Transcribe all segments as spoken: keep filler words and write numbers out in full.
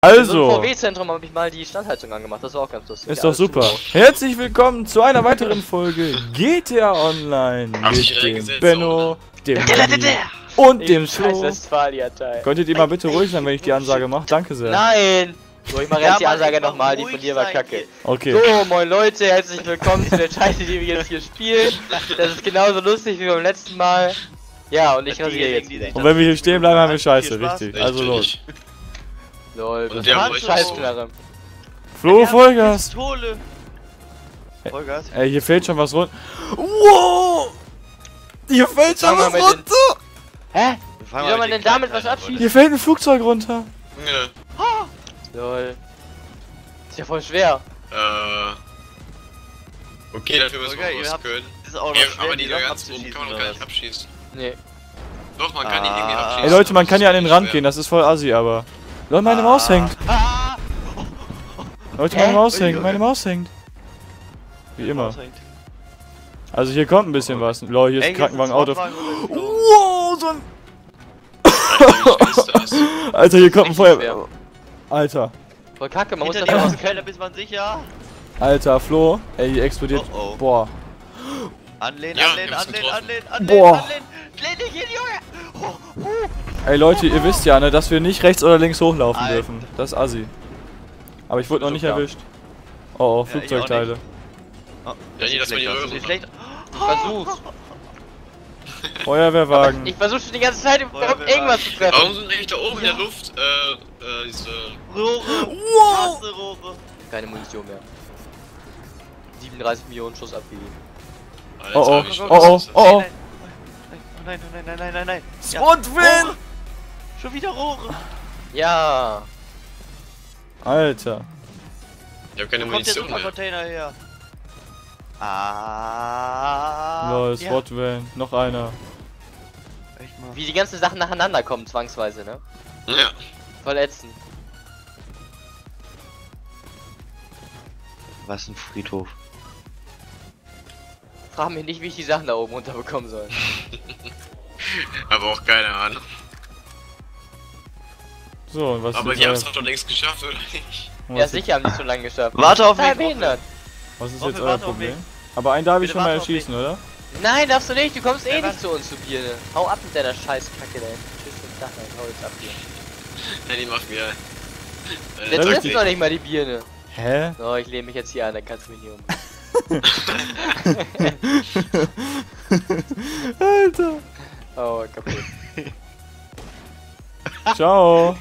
Also, im V W-Zentrum habe ich mal die Standheizung angemacht, das war auch ganz lustig. ist Ja, doch alles super. super. Herzlich willkommen zu einer weiteren Folge G T A Online Hab ich mit direkt dem gesetzt, Benno, dem Der, der, Benny der. und Ich dem scheiß Flo. Westfalia-Teil. Könntet ihr mal bitte ruhig sein, wenn ich die Ansage mache? Danke sehr. Nein! So, ich mache Ja, jetzt die Mann, Ansage ich mach nochmal, die ruhig von dir war sein kacke. hier. Okay. So, moin Leute, herzlich willkommen zu der Scheiße, die wir jetzt hier spielen. Das ist genauso lustig wie beim letzten Mal. Ja, und ich Die rasiere jetzt die wieder. sich Und wenn wir hier stehen bleiben, haben wir Viel Scheiße, Spaß. richtig. Also los. Lol, Und was wir war haben das euch Scheißknarre? Flo, Vollgas. Pistole. Vollgas. Ey, hier fällt schon was runter. Wow! Hier fällt schon Fangen wir was mit runter! Hä? Wir Wie fangen soll mal man mit denn den damit kleinen was an, abschießen? Hier fällt ein Flugzeug runter. Ja, Lol. Ist ja voll schwer. äh. Okay, dafür müssen Okay, wir ihr was habt- können. Das ist auch noch Ja, schwer, aber die da Sachen ganz oben kann man doch gar nicht abschießen. Nee. Doch, man kann ihn irgendwie Ah. abschießen. Ey Leute, man aber kann das ja an ist den Rand schwer. gehen, das ist voll assi, aber. Leute, meine Maus hängt. Ah! Leute, meine Hä? Maus Ui, hängt, ui. meine Maus hängt. Wie immer. Raushängt. Also hier kommt ein bisschen was. Lol, hier ist Ey, ein Krankenwagen, jetzt Auto. ist ein Sportwagen oder so. Wow, so ein. Alter, wie schwer ist das? Alter, hier kommt ein Richtig Feuer. schwer. Alter. Voll kacke, man muss Hinter das dir auch. aus Köln, ist man sicher. Alter, Flo. Ey, hier explodiert. Oh, oh. Boah. Anlehnen, Ja, anlehnen, wir haben's anlehnen, getroffen. anlehnen, anlehnen, Boah. anlehnen. Lehn dich hin, Junge. Oh, oh. Ey Leute, ihr wisst ja, ne, dass wir nicht rechts oder links hochlaufen Alter. dürfen. Das ist assi. Aber ich wurde noch nicht Super. erwischt. Oh, oh, Ja, ich auch Flugzeugteile. Oh, Ja, nee, das war die schlecht aus, Röhre. sieht schlecht. Ich versuch's. Feuerwehrwagen. Ich versuche schon die ganze Zeit überhaupt Feuerwehrwagen. irgendwas zu treffen. Warum sind eigentlich da oben in der Luft, äh, äh, diese... Rohre. Wow. Krasse Rohre. Keine Munition mehr. siebenunddreißig Millionen Schuss abgegeben. Alter, Oh, oh, wie oh, schwer oh, ist das? oh, oh. Nein, nein, nein, nein, nein, nein, nein. Ja. Spotwin! Rohre. Schon wieder Rohre. Ja. Alter. Ich hab keine Wo kommt der Munition mehr. Supercontainer her? Ah. Lol, ja. Spotwin. Noch einer. Echt mal. Wie die ganzen Sachen nacheinander kommen, zwangsweise, ne? Ja. Voll ätzend. Was ein Friedhof. Frag mich nicht, wie ich die Sachen da oben runterbekommen soll. Aber auch keine Ahnung. So, und was Aber ist die haben es jetzt doch schon längst geschafft, oder nicht? euer, Ja, was, sicher haben die schon lange geschafft. Warte auf Total mich. behindert. was ist Hoffen, jetzt euer warte auf Problem? mich. Aber einen darf ich Bitte schon mal warte auf erschießen, oder? Nein, darfst du nicht, du kommst eh Ja, nicht was? zu uns, du Birne. Hau ab mit deiner Scheißkacke da. Tschüss, den Tag, dann hau jetzt ab hier. Ja, die macht mir... Der Ja, trifft richtig. noch nicht mal die Birne. Hä? So, ich lehne mich jetzt hier an, dann kannst du mich nicht um. Alter. Oh, kaputt. Ciao.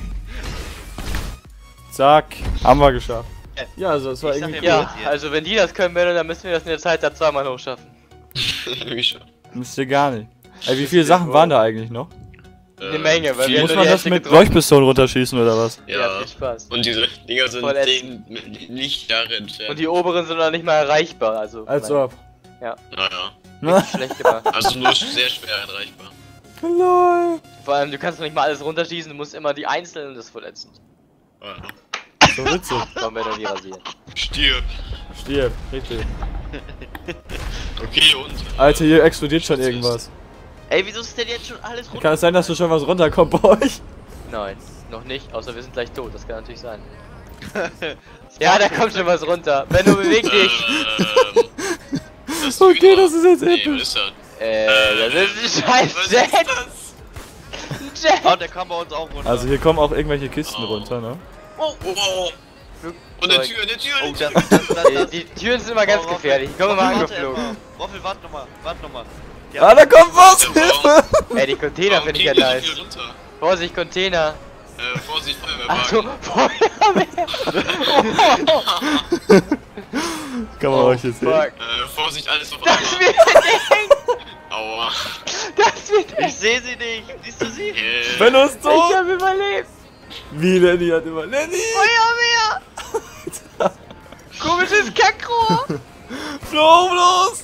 Zack. Haben wir geschafft. Ja, also es war Ich sag irgendwie ja, cool. Ja, also wenn die das können, Benno, dann müssen wir das in der Zeit da zweimal hochschaffen. Wie schon. Müsst ihr gar nicht. Ey, wie viele Sachen waren da eigentlich noch? Eine Menge, weil viel- wir Muss nur man die das Hälfte mit getroffen. Leuchtpistolen runterschießen oder was? Ja, Ja. viel Spaß. Und diese Dinger sind Voll zehn Lichtjahre entfernt. Und die oberen sind noch nicht mal erreichbar, also. Als nein, ob. Naja. Schlecht gemacht. Also nur sehr schwer erreichbar. Lol. Vor allem, du kannst noch nicht mal alles runterschießen, du musst immer die einzelnen, das ist voll ätzend. Naja. So witzig. Komm, Benno, die rasieren. Stirb. Stirb, richtig. Okay, und? Alter, hier explodiert schon irgendwas. Ey, wieso ist denn jetzt schon alles runter? Kann es sein, dass da schon was runterkommt bei euch? Nein, noch nicht, außer wir sind gleich tot, das kann natürlich sein. Ja, da kommt schon was runter. Benno, beweg dich! Ähm, das Okay, Hydra. das ist jetzt Nee, episch. was ist das? Äh, das ist ein scheiß Was Jet! ist das? Ein Jet! Oh, der kam bei uns auch runter. Also hier kommen auch irgendwelche Kisten Oh. runter, ne? Oh, oh, oh. Und eine Tür, eine Tür, Oh, eine das, Tür. das, das, Die, das. die Türen sind immer ganz Oh, gefährlich, die kommen immer Roffel, warte angeflogen. erstmal. Roffel, warte nochmal, warte nochmal. Ah, da kommt was! Warum- Hilfe! Ey, die Container Warum finde ich ja kriegen die so nice. viel runter? Vorsicht, Container. Äh, Vorsicht, Achso, Feuerwehrwagen. Feuerwehr. Kann man Oh, euch jetzt sehen? fuck. Äh, Vorsicht, alles auf Das einmal. wird eng! Aua. Das wird eng! Ich sehe sie nicht. Siehst du sie? Äh, Benno ist Ich tot! hab überlebt! Wie Lenny hat immer. Lenny! Feuerwehr! Komisches Kackrohr! Flo, bloß!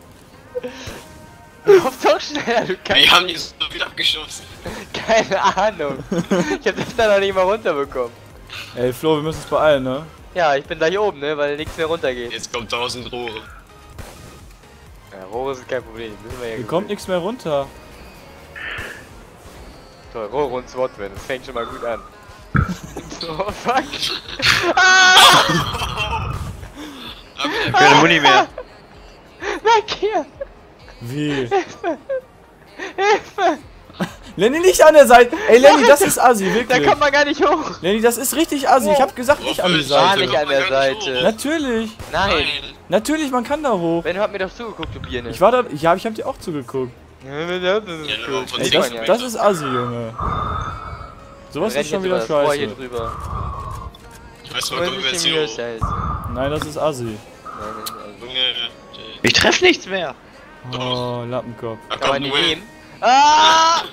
Lauf doch schneller, du Kack. Wie haben die so viel abgeschossen? Keine Ahnung. Ich hab das da noch nicht mal runterbekommen. Ey, Flo, wir müssen uns beeilen, ne? Ja, ich bin gleich oben, ne, weil nichts mehr runtergeht. Jetzt kommt tausend Rohre. Ja, Rohre sind kein Problem. Müssen wir ja Hier kommt nichts mehr runter. Toll, Rohre und Swatman, das fängt schon mal gut an. Oh fuck. Keine Muni mehr. Weg hier. Wie? Lenny, nicht an der Seite. Ey, Lenny, das ist assi, Da wirklich. kommt man gar nicht hoch. Lenny, das ist richtig assi. Ich hab gesagt, nicht an die War Seite. nicht an der Seite. Natürlich. Nein. Natürlich, man kann da hoch. Benno hat mir doch zugeguckt, du Birne. Ich war da. Ja, ich hab dir auch zugeguckt. Ja, das ist Ja, cool. aber von Ey, Sieht das, man ja. das ist assi, Junge. Sowas Renn ist schon jetzt wieder über das Rohr hier scheiße. drüber. Ich weiß Wo mal, kommen wir ist jetzt denn hier wieder hoch. Scheiße? Nein, das ist assi. Nein, das ist also- Junge, Ich treff nichts mehr. Oh, Lappenkopf. da Kann man kommt die Will. nehmen? Ah!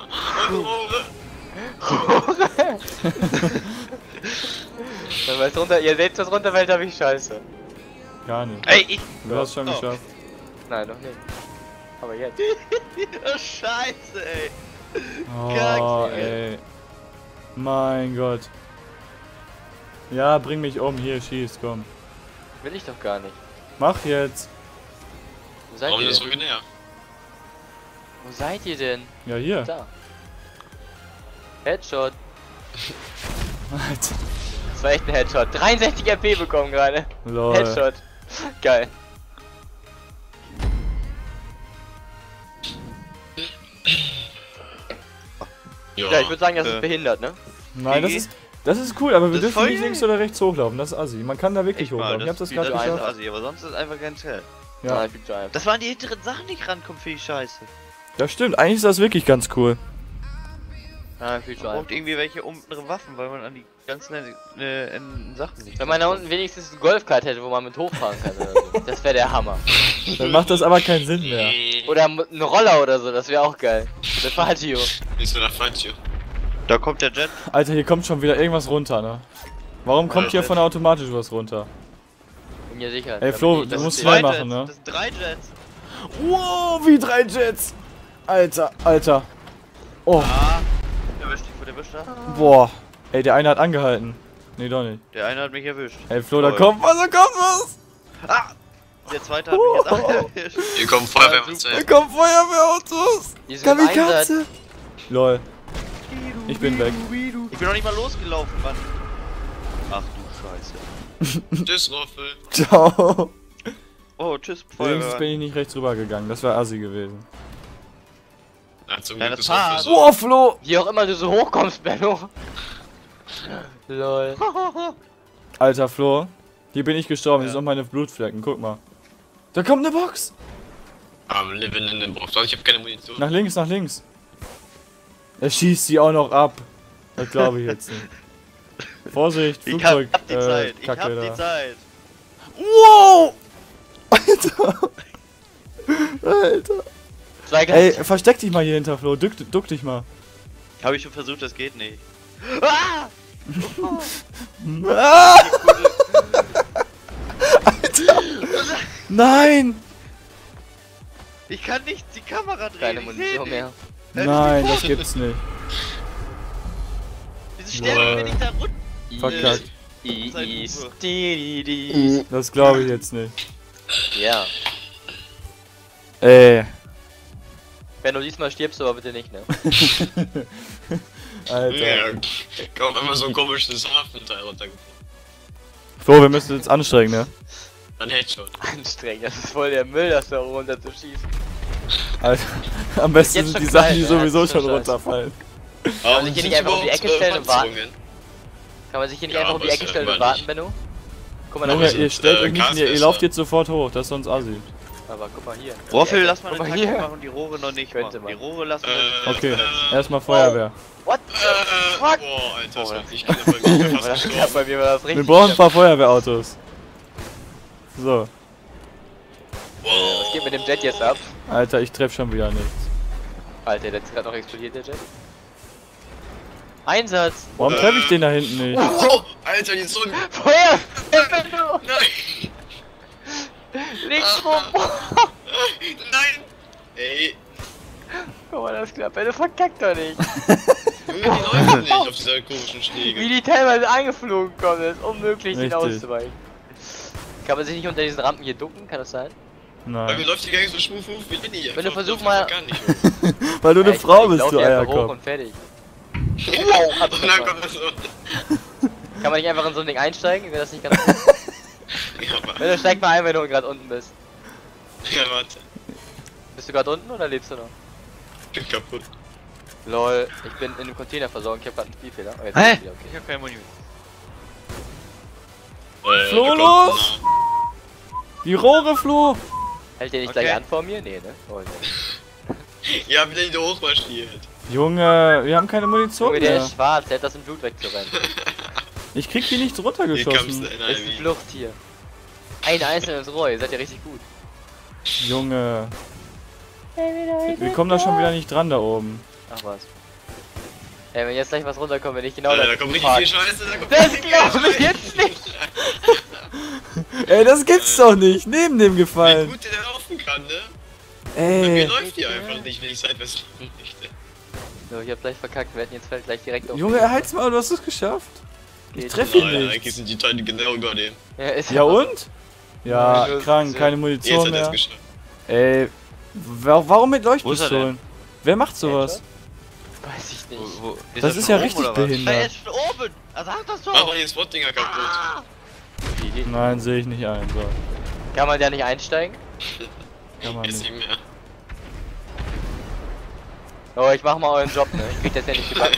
Wenn man es runter, ihr seht, das runterfällt, hab ich Scheiße. Gar nicht. Ey, ich. Du hast schon Oh. geschafft. Nein, noch nicht. Aber jetzt. Oh, Scheiße, ey. Oh, Kacke. ey. Mein Gott. Ja, bring mich um. Hier, schieß, komm. Will ich doch gar nicht. Mach jetzt. Wo seid Warum ihr das denn? so näher? Wo seid ihr denn? Ja, hier. Da. Headshot. Alter. Das war echt ein Headshot. dreiundsechzig R P bekommen gerade. Lol. Headshot. Geil. Ja, Ja, ich würde sagen, das Äh. ist behindert, ne? Nein, das Wie? ist. Das ist cool, aber wir Das ist dürfen voll nicht geil. links oder rechts hochlaufen. Das ist assi. Man kann da wirklich Echt mal, hochlaufen. Ich hab das ist gerade viel zu geschafft. assi, aber sonst ist einfach ganz hell. Ja, Nein, viel zu einfach. Das waren die hinteren Sachen, die ich rankommen, finde ich scheiße. das stimmt. Eigentlich ist das wirklich ganz cool. Nein, viel zu Man einfach. braucht irgendwie welche untere Waffen, weil man an die ganzen äh, äh, Sachen nicht. Wenn man da unten wenigstens einen Golfkart hätte, wo man mit hochfahren kann oder so. Das wäre der Hammer. Dann macht das aber keinen Sinn mehr. Oder ein Roller oder so, das wäre auch geil. Der Fatio. Ist wieder Fatio. Da kommt der Jet. Alter, hier kommt schon wieder irgendwas runter, ne? Warum kommt hier von automatisch was runter? Bin mir sicher. Ey, Flo, Damit ich- du musst das schnell ist- machen, ne? Das sind drei Jets. Wow, wie drei Jets! Alter, Alter. Oh, Ah, erwischt, ich wurde erwischt. Da. boah. Ey, der eine hat angehalten. Nee, doch nicht. Der eine hat mich erwischt. Ey, Flo, da Toll. kommt was, da kommt was! Ah! Der zweite hat mich jetzt auch erwischt. Hier kommen Feuerwehr und Da Zeit. kommen Feuerwehrautos! Die sind im Einsatz. Kamikaze! Lol. Ich bin weg. Ich bin noch nicht mal losgelaufen, Mann. Ach du Scheiße. Tschüss, Roffel. Ciao. Oh, tschüss, Wenigstens Feuerwehr. bin ich nicht rechts rüber gegangen. Das wäre assi gewesen. Ja, zum Kleiner Glück ist Zahn. Roffel so. Boah, Flo! Wie auch immer du so hochkommst, Benno. Lol. Alter, Flo. Hier bin ich gestorben. Hier Ja. sind noch meine Blutflecken. Guck mal. Da kommt eine Box! Am Living in den Box. Ich hab keine Munition. Nach links, nach links. Er schießt sie auch noch ab. Das glaube ich jetzt nicht. Vorsicht, Ich Flugzeug. hab die äh, Zeit. Ich Kacke hab da. die Zeit. Wow! Alter! Alter! Zwei Ey, Gas. versteck dich mal hier hinter, Flo. Duck, duck dich mal. Hab ich schon versucht, das geht nicht. Ah! Ah! Alter! Nein! Ich kann nicht die Kamera drehen. Keine ich seh Munition nicht. mehr. Nein, das gibt's nicht. Wieso sterben wir nicht da runter? Verkackt. I, Seid I, Uwe. sti, di. Das glaube ich jetzt nicht. Ja. Ey. Benno, diesmal stirbst du aber bitte nicht, ne? Alter. Ja, kommt immer so ein komisches Hafenteil runtergefallen. Flo, wir müssen uns anstrengen, ne? Dann Headshot. Anstrengend, das ist voll der Müll, das da runter zu schießen. Alter. Am besten Jetzt sind schon die Sachen, die gefallen, ja, sowieso das ist schon schon scheiße. runterfallen. Warum sich hier sind nicht einfach um die überhaupt, Ecke äh, stellen und warten? Panzerungen? Kann man sich hier nicht Ja, einfach um die aber Ecke ist stellen ja und warten, nicht. Benno? Guck mal, da Junge, sind, ihr stellt äh, euch nicht, ihr, ihr Gasfässer. lauft jetzt sofort hoch, das ist sonst assi. Aber guck mal hier. Roffel, Die lass mal Guck eine mal Taktik hier. machen, die Rohre noch nicht Könnte machen. Die man. Rohre lassen wir Äh, nicht. Okay, äh, erstmal Feuerwehr. What? Äh, Fuck! boah, Alter, das Oh, wird nicht knapp bei mir. Ich Aber bin das fast klappt gestorben. bei mir war das richtig. Wir brauchen ein knapp. paar Feuerwehrautos. So, Was geht mit dem Jet jetzt ab? Alter, ich treff schon wieder nichts. Alter, der ist gerade noch explodiert, der Jet. Einsatz! Warum treffe ich den da hinten nicht? Oh, Alter, die Sonne. Feuer! Benno! Nein, Links rum! nein. Ey, Guck mal, das klappt. Benno verkackt doch nicht. Junge, die laufen nicht auf dieser komischen Wie Schläge. die teilweise angeflogen kommen, das ist unmöglich, den Richtig. auszuweichen. Kann man sich nicht unter diesen Rampen hier ducken? Kann das sein? Bei mir Nein. läuft die gar nicht so schmuf wie Lenny. Wenn du Einfach- versuch läuft mal- einfach Gar nicht hoch. Weil du eine Ja, ich- Frau ich bist, lauf du hier einfach hoch Eierkopf. und fertig. Und dann kommt er so. Kann man nicht einfach in so ein Ding einsteigen? Wäre das nicht ganz gut? Ja, aber. Wenn du steig mal ein, wenn du gerade unten bist. Ja, warte. Bist du gerade unten oder lebst du noch? Ich bin kaputt. Lol, ich bin in einem Container versorgen, ich hab grad einen Spielfehler. Oh, jetzt Hä? ist es wieder okay. Ich hab kein Muni. Äh, Flo, da kommt los! ein- Die Rohre, Flo! Hält der nicht Okay. gleich an vor mir? Nee, ne? Oh, nee. Ja, wieder nicht hochmarschiert. Junge, wir haben keine Munition Junge, der mehr. ist schwarz, der hat das im Blut wegzurennen. Ich krieg die nicht Hier kommst du runtergeschossen. in Das ist ein ein Fluchttier. Ein einzelnes Rohr, ihr seid ja richtig gut. Junge. Wir kommen da schon wieder nicht dran da oben. Ach was. Ey, wenn jetzt gleich was runterkommt, wenn ich genau äh, da da kommt richtig viel Scheiße, da kommt Das richtig viel glaube ich Scheiße. jetzt nicht! Ey, das gibt's doch nicht. Neben dem Wie gefallen. gut der laufen kann, ne? Bei mir Ey. läuft die einfach nicht, wenn ich seitwärts möchte. So, ich hab gleich verkackt, wir hätten jetzt vielleicht gleich direkt auf. Junge, erhalt's mal, du hast es geschafft. Ich Geht treff schon. ihn Nein, nicht. eigentlich sind die Teile genau über dem. Ja, ist Ja aber- und? Ja, Ja, das krank, ist ja- keine Jetzt Munition hat er es mehr. geschafft. Ey, wa warum mit Wo ist er Leuchtpistolen? Wer macht sowas? Weiß ich nicht. Wo, wo, Das ist ja richtig behindert. Er ist schon oben! Er sagt das Mach doch! doch den Spot-Dinger kaputt. Wie geht- Nein, sehe ich nicht ein. So. Kann man da nicht einsteigen? Kann man Jetzt nicht. nicht mehr. Oh, ich mach mal euren Job, ne? Ich krieg das ja nicht gebacken.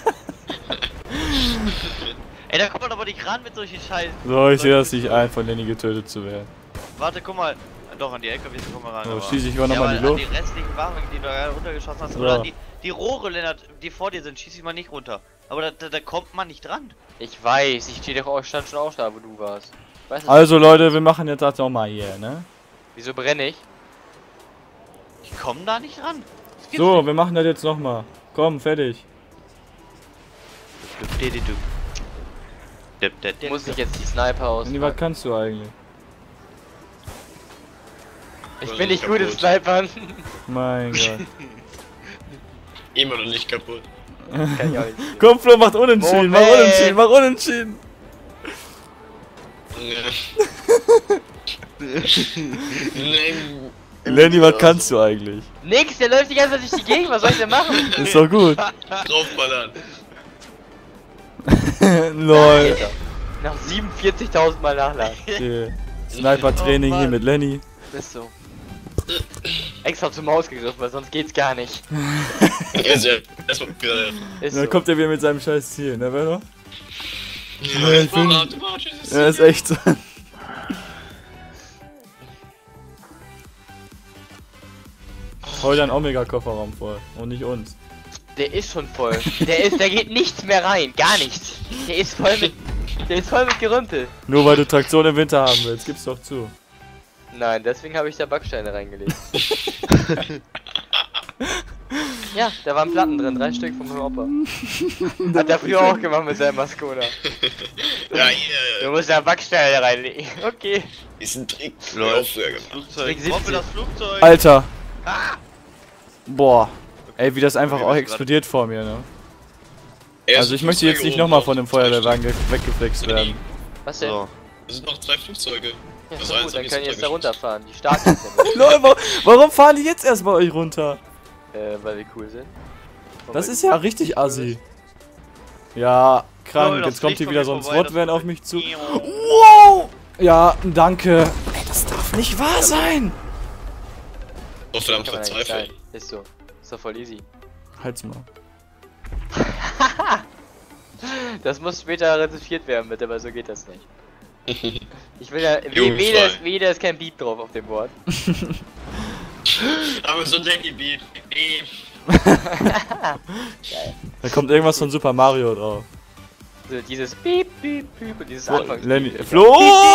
Ey, da kommt man aber nicht ran mit solchen Scheißen. So, ich sehe das nicht ein, von Lenny getötet zu werden. Warte, guck mal. Doch, an die L K Ws kommen wir ran. So, aber- schieße ich mal ja, nochmal in die aber Luft. an die restlichen Wachen, die du ja runtergeschossen hast, So. oder an die, die Rohre, Lennart, die vor dir sind, schieß ich mal nicht runter. Aber da, da, da kommt man nicht dran. Ich weiß, ich steh doch auch, stand schon auch da, wo du warst. Weißt du, Also Leute, wir machen jetzt das nochmal hier, ne? wieso brenne ich? Ich komm da nicht ran. Das gibt's So, wir machen das jetzt nochmal. Komm, fertig. nicht. Muss ich jetzt die Sniper aus? Lenny, was kannst du eigentlich? Ich Oder bin nicht gut im kaputt. Snipern. Mein Gott. Immer noch nicht kaputt. Kann ich auch nicht. Komm, Flo, macht unentschieden, mach Moment. unentschieden, mach unentschieden. Nein. Lenny, was kannst du eigentlich? Nix, der läuft die ganze Zeit durch die Gegend, was soll ich denn machen? Ist doch gut. Draufballern. Lol. Alter. Nach siebenundvierzigtausend Mal nachladen. Okay. Sniper-Training Oh, hier Mann. mit Lenny. Ist so. Extra zum Maus gegriffen, weil sonst geht's gar nicht. Jetzt ja, erstmal gerade. Ist Dann so. kommt er wieder mit seinem scheiß Ziel, ne, Benno? Ja, ich ich bin- bin automatisch. ist Ja, ist echt so. Hol deinen Omega-Kofferraum voll und nicht uns. Der ist schon voll. Der ist, da geht nichts mehr rein, gar nichts. Der ist voll mit, der ist voll mit Gerümpel. Nur weil du Traktion im Winter haben willst, gib's doch zu. Nein, deswegen habe ich da Backsteine reingelegt. Ja, da waren Platten drin, drei Stück vom Opa. Hat er früher auch gemacht mit seinem Mascona. Ja, Du hier musst da Backsteine reinlegen. Okay. ist ein Trick. Läuft. Auch früher gemacht. Flugzeug. Trick Ich hoffe, siebzig. das Flugzeug. Alter. Boah. Ey, wie das einfach Okay, auch was explodiert vor mir, ne? Er Also ist ich möchte jetzt Flugzeuge nicht oben nochmal auf von dem zwei Feuerwehrwagen ge- weggeflext Stück. werden. Was denn? So. Es sind noch zwei Flugzeuge. Ja, Das ist doch eins gut, hab dann ich können die so jetzt da geschossen. runterfahren. Die starten jetzt ja nicht. Leute, wa- warum fahren die jetzt erst bei euch runter? Äh, weil wir cool sind. Und Das weil ist die- ja richtig assi. Ja, krank. Leute, das Jetzt kommt fliegt hier von wieder mir so ein vorbei, SWAT-Van das- auf mich zu. Wow! Ja, danke. Ey, das darf nicht wahr sein. So verdammt Kann man ja nicht verzweifelt. sein. Ist so. Ist doch voll easy. Halt's mal. Das muss später rezipiert werden, bitte, weil so geht das nicht. Ich will ja. Wie, Jugendfrei. weder, ist, weder ist kein Beat drauf auf dem Wort. Aber so ein Lenny Beat. Nee. Da kommt irgendwas von Super Mario drauf. So, dieses Piep, Piep, Piep und dieses Flo, Anfangs. Lenny. Flo!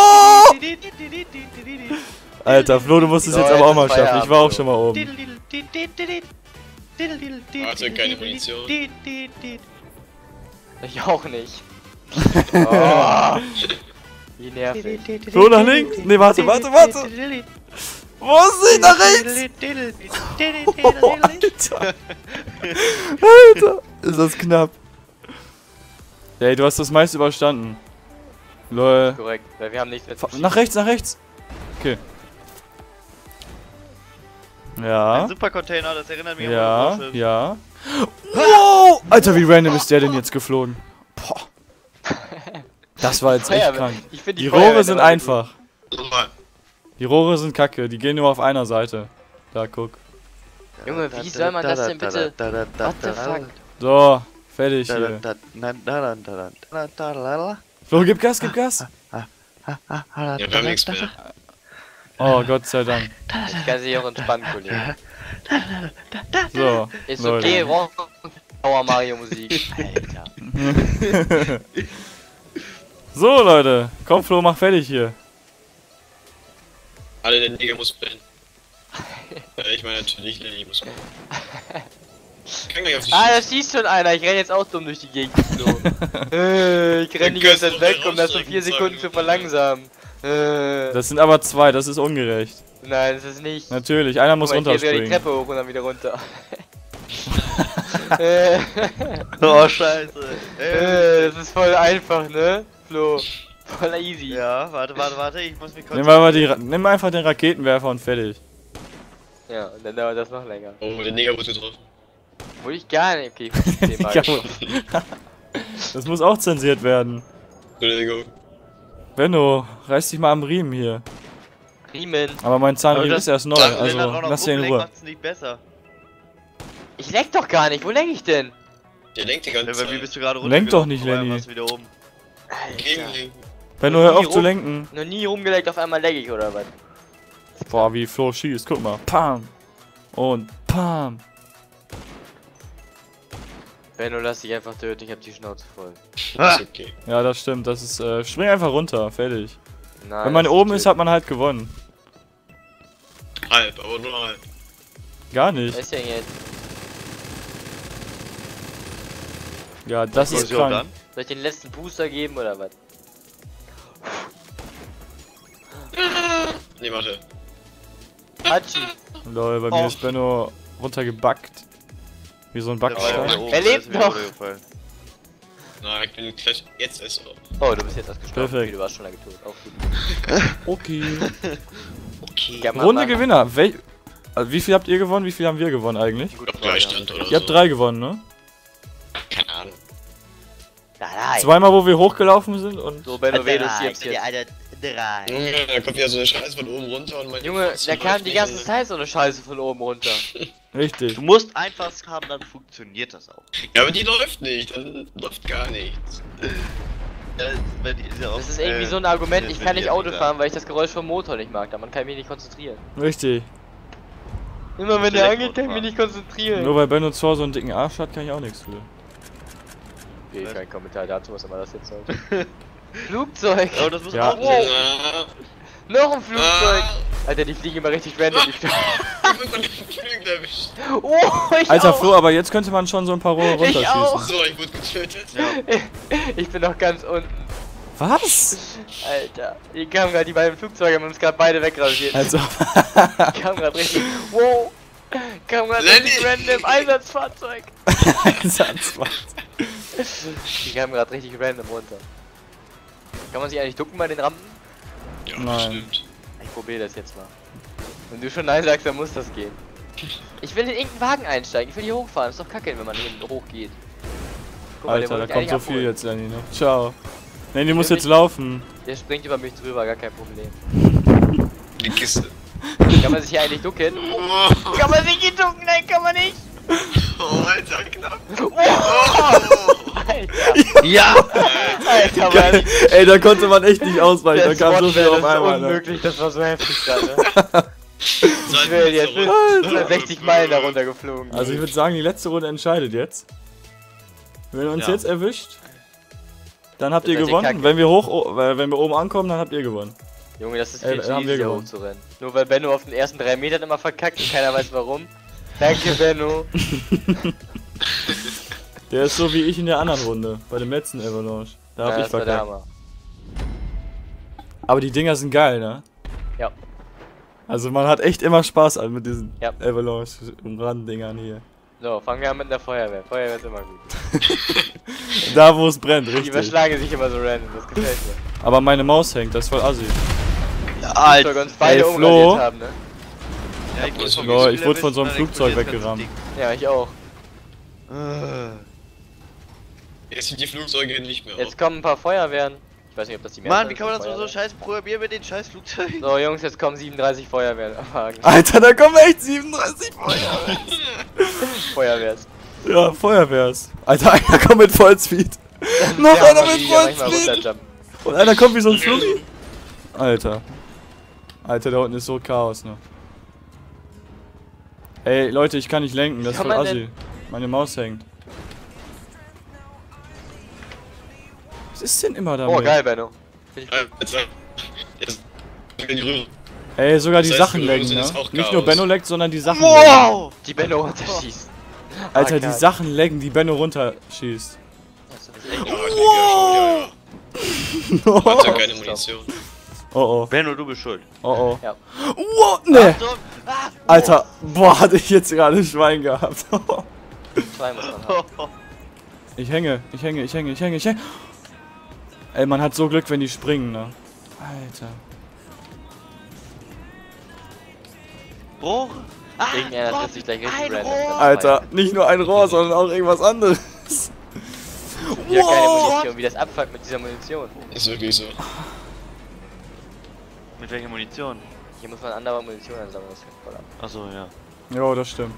Alter, Flo, du musst es jetzt So, aber auch jetzt mal ist schaffen. Ich war auch Feierabend, schon mal oben. Warte, keine Munition. Ich auch nicht. Oh, wie nervig. Flo nach links? Nee, warte, warte, warte. Wo ist sie? Nach rechts? Oh, Alter. Alter. Ist das knapp. Ey, du hast das meiste überstanden. Lol. Korrekt, weil wir haben nichts mehr zu Fa- Nach rechts, nach rechts. Okay. Ja. Ein Supercontainer, das erinnert mich Ja, an Warschiff. ja. Wow! Alter, wie random ist der denn jetzt geflogen? Boah. Das war jetzt echt Feuerwehr- krank. Ich find Die Feuerwehr Rohre sind immer so einfach. Nochmal. Die Rohre sind kacke, die gehen nur auf einer Seite. Da, guck. gut. Junge, wie soll man das denn bitte? What the fuck? So, fertig hier. Flo, gib Gas, gib Gas! Ja, wir haben nichts mehr. Oh, Gott sei Dank. Ich kann sich auch entspannen, Kollege. So, Ist Leute. okay, Rock Power Mario Musik. Alter. So, Leute. Komm, Flo, mach fertig hier. Alle, der Neger muss brennen. Ja, ich meine natürlich, der Neger muss brennen. Kann gleich auf die Ah, da schießen. schießt schon einer. Ich renn jetzt auch dumm durch die Gegend geflogen. äh, ich renn die ganze Zeit weg, um das um vier Sekunden zu verlangsamen. Äh, Das sind aber zwei, das ist ungerecht. nein, das ist nicht. Natürlich, einer muss Guck mal, ich geh wieder die runterspringen. Treppe hoch und dann wieder runter. äh, Oh, scheiße. äh, das ist voll einfach, ne? Flo. Voll easy. Ja, warte, warte, warte, ich muss mich kurz... Nimm, mal die, Ra- nimm einfach den Raketenwerfer und fertig. Ja, und dann dauert das noch länger. Oh, der Neger wurde getroffen. Wurde ich gar nicht. Okay, ich muss den mal. Ja, das muss auch zensiert werden. Entschuldigung. Benno, reiß dich mal am Riemen hier. Riemen. Aber mein Zahnriemen das- ist erst neu, das- Wenn also das auch noch lass dir in rumlenkt, Ruhe. macht's nicht besser. Ich leck doch gar nicht. Wo leck ich denn? Der lenkt die ganze Ja, weil wie Zeit. bist du gerade Lenk doch runtergelaufen? nicht, Auf einmal Lenny. warst du wieder oben. Gegenlenken. Benno, hör Nie auf zu rum- lenken. Noch nie rumgeleckt, auf einmal leck ich oder was? Boah, wie Flo schießt, guck mal. Pam. Und pam. Benno, lass dich einfach töten. Ich hab die Schnauze voll. Ist okay. Ja, das stimmt, das ist, äh, spring einfach runter, fertig. Nein, Wenn man das oben töten. ist, hat man halt gewonnen. Halb, aber nur halb. Gar Was nicht. ist denn jetzt? Ja, das Was ist so krank. dann? Soll ich den letzten Booster geben oder was? Nee, warte. Hatschi. Lol, bei Oh. mir ist Benno runtergebackt. Wie so ein Der war ja Backstein. wieder oben, Er der lebt ist wieder noch. runtergefallen. Na, ich bin gleich jetzt erst so. Oh, du bist jetzt erst gestorben. Perfekt. Okay, du warst schon lange tot. Auch gut. Okay. Okay. Ja, Mann, Runde Mann. Gewinner. Wel also, wie viel habt ihr gewonnen? Wie viel haben wir gewonnen eigentlich? Gut, Auf Gleichstand oder Ihr so. habt drei gewonnen, ne? Keine Ahnung. Nein, nein. Zweimal, wo wir hochgelaufen sind und... So, Benno, weh, du stirbst jetzt. Alter, drei. Junge, da kommt wieder so eine Scheiße von oben runter und mein Junge, Fuß da kam läuft die nicht ganze so. Zeit so eine Scheiße von oben runter. Richtig. Du musst einfach es haben, dann funktioniert das auch. Ja, aber die läuft nicht. Das läuft gar nichts. Ja, wenn die- ist ja auch, Das ist irgendwie äh, so ein Argument, ich wenn kann die nicht ja Auto wieder- fahren, weil ich das Geräusch vom Motor nicht mag. Da man kann mich nicht konzentrieren. Richtig. Immer wenn der Elektroauto angeht, kann ich mich fahren. nicht konzentrieren. Nur weil Benno zwar so einen dicken Arsch hat, kann ich auch nichts für. Okay, kein Kommentar dazu, was immer das jetzt sollte. Flugzeug! Oh, das muss Ja. auch sehen. Ah, Noch ein Flugzeug! ah, Alter, die fliegen immer richtig random. Die Fl- ich bin von den Flügen erwischt. oh, ich Alter auch. Flo, aber jetzt könnte man schon so ein paar Rohre Ich auch. runterschießen. So, ich wurde getötet. Ja. Ich bin noch ganz unten. Was? Alter, hier kamen gerade die beiden Flugzeuge, haben uns gerade beide wegrasiert. Also, Die kamen gerade richtig. Wow! Kam gerade Lenny. richtig random Einsatzfahrzeug. Einsatzmann. Die kamen gerade richtig random runter. Kann man sich eigentlich ducken bei den Rampen? Ja, Nein. stimmt. Ich probiere das jetzt mal. Wenn du schon nein sagst, dann muss das gehen. Ich will in irgendeinen Wagen einsteigen, ich will hier hochfahren. Ist doch kacke, wenn man hier hoch geht. Guck mal, der Alter, da wollte kommt mich so eigentlich viel abholen. jetzt, Lenny, ne? Ciao. Lenny, du musst will jetzt laufen. Der springt über mich drüber, gar kein Problem. Die Kiste. Kann man sich hier eigentlich ducken? Oh, Kann man sich hier ducken? Nein, kann man nicht! oh Alter, knapp. Oh, Oh. Alter! Ja! Alter, Geil. Mann! Ey, da konnte man echt nicht ausweichen, da Das kam so Wort viel wäre auf das einmal. Ne? unmöglich, das war so heftig gerade. Ne? Ich will jetzt Alter. hundertsechzig Meilen da runter geflogen. Also ich würde sagen, die letzte Runde entscheidet jetzt. Wenn ihr uns Ja. jetzt erwischt, dann habt Das ihr seid ihr gewonnen. kacke. Wenn wir hoch, oh, weil wenn wir oben ankommen, dann habt ihr gewonnen. Junge, das ist Ey, viel zu haben easy, wir hier gewonnen. hochzurennen. Nur weil Benno auf den ersten drei Metern immer verkackt und keiner weiß warum. Danke, Benno. Der ist so wie ich in der anderen Runde, bei dem letzten Avalanche. Da hab Ja, ich das war der verkackt. Hammer. Aber die Dinger sind geil, ne? Ja. Also man hat echt immer Spaß an mit diesen Ja. Avalanche-Rand-Dingern hier. So, fangen wir an mit der Feuerwehr. Feuerwehr ist immer gut. Da wo es brennt, Die richtig. überschlagen sich immer so random, das gefällt mir. Aber meine Maus hängt, das ist voll assi. Soll uns beide Ey, Flo. umradiert haben, ne? Ja, ich, Lol, wurde ich wurde von so einem erwischt, Flugzeug dann explodiert weggerammt. das Ja, ich auch. ganze Ding. Jetzt sind die Flugzeuge nicht mehr auf. Jetzt kommen ein paar Feuerwehren. Ich weiß nicht, ob das die Mann, Mehrzahl wie ist kann man von das so Feuerwehr. scheiße programmieren mit den scheiß Flugzeugen? So, Jungs, jetzt kommen siebenunddreißig Feuerwehrwagen. Alter, da kommen echt siebenunddreißig Feuerwehr. Feuerwehrs. Ja, Feuerwehrs. Alter, einer kommt mit Vollspeed. Noch Ja, einer aber mit die ja manchmal Vollspeed. runterjumpen. Und einer kommt wie so ein Flummi. Alter. Alter, da unten ist so Chaos, ne? Ey, Leute, ich kann nicht lenken, das ist Kann voll man assi. denn- Meine Maus hängt. Was ist denn immer damit? Oh, geil, Benno. Find ich Ja, gut. jetzt, jetzt gehen die rüber. Ey, sogar die Das heißt, Sachen wir lecken, sind ne? jetzt auch Nicht nur Chaos. Benno leckt, sondern die Sachen lecken. Wow! Die Benno runterschießt. Alter, Ah, die geil. Sachen lecken, die Benno runterschießt. Das ist echt Ja, gut. ich denke ja schon, ja, ja. Oh, Hat ja keine Munition. oh. Benno, du bist schuld. Oh, oh. Ja. Wow, ne! Achtung! Ah! Alter, boah, hatte ich jetzt gerade Schwein gehabt. Zwei muss man haben. Oh. Ich hänge, ich hänge, ich hänge, ich hänge, ich hänge. Ey, man hat so Glück, wenn die springen, ne? Alter. Rohr? Ah, Irgendeiner Rohr, trifft sich gleich richtig ein random. Rohr. Alter, nicht nur ein Rohr, sondern auch irgendwas anderes. Hier keine Wow. Munition, wie das abfuckt mit dieser Munition. Ist wirklich so. Mit welcher Munition? Hier muss man andere Munition ansammeln, das fängt voll ab. Achso, ja. Jo, das stimmt.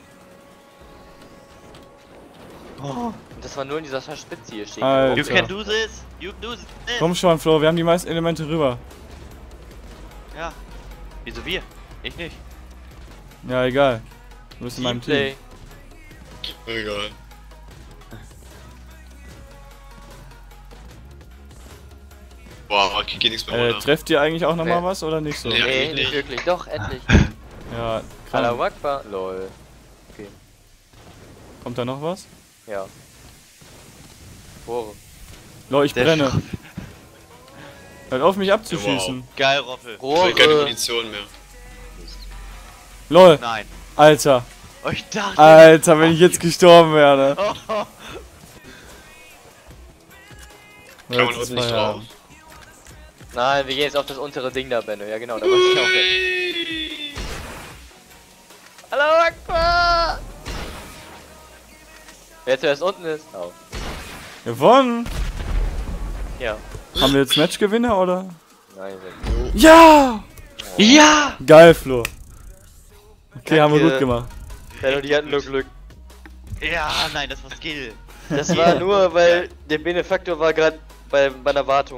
Und das war nur in dieser Spitze hier stehen. Alter. You can do this! You can do this! Komm schon, Flo, wir haben die meisten Elemente rüber. Ja. Wieso wir? Ich nicht. Ja, egal. Du bist in meinem Team. Teamplay. Egal. Boah, okay, geht nichts mehr Äh, runter. trefft ihr eigentlich auch nochmal Nee. was oder nicht so? Ja. Nee, nicht. nicht wirklich. Doch, endlich. Ja, Allahu krank. Akbar. Lol. Kommt da noch was? Ja. Rohre. Lol, ich Der brenne. Schroff. Hört auf mich abzuschießen. Geil, Roffel. Ich will keine Rohre. Munition mehr. Lol, Nein. Alter. Oh, ich dachte. Alter, wenn ich jetzt gestorben wäre. Oh, oh. Kann man Jetzt ist unten nicht drauf. Feierabend. Nein, wir gehen jetzt auf das untere Ding da, Benno. Ja, genau, da wollte ich auch hin. Allahu Akbar! Wer zuerst unten ist? Oh. Gewonnen! Ja. Haben wir jetzt Matchgewinner oder? Nein, Ja! Ja! Geil, Flo. Okay, haben wir Danke. gut gemacht. Benno, die hatten nur Glück. Ja, nein, das war Skill. Das war nur, weil der Benefaktor war gerade bei meiner Wartung.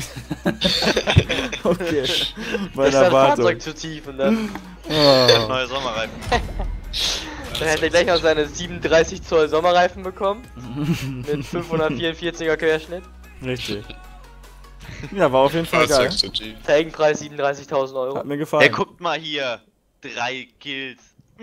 Okay. Bei Das der war Wartung. Fahrzeug zu tief und dann, Oh. Neue Sommerreifen. dann hätte er gleich noch seine siebenunddreißig Zoll Sommerreifen bekommen. Mit fünfhundertvierundvierziger Querschnitt. Richtig. Ja, war auf jeden Fall geil. Fahrzeug zu tief. Felgenpreis siebenunddreißigtausend Euro. Hat mir Ey, gefallen. guckt mal hier. Drei Kills.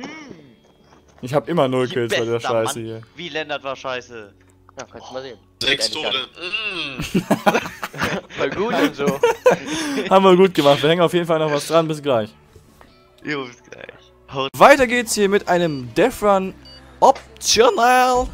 Ich hab immer null Die Kills bei der bester Scheiße Mann. hier. Wie Lennart war scheiße. Ja, kannst du mal sehen. Sechs Geht eigentlich Tode. gar Mm. nicht. Voll gut und so. Haben wir gut gemacht. Wir hängen auf jeden Fall noch was dran. Bis gleich. Jo, bis gleich. Haut Weiter geht's hier mit einem Death Run Optional.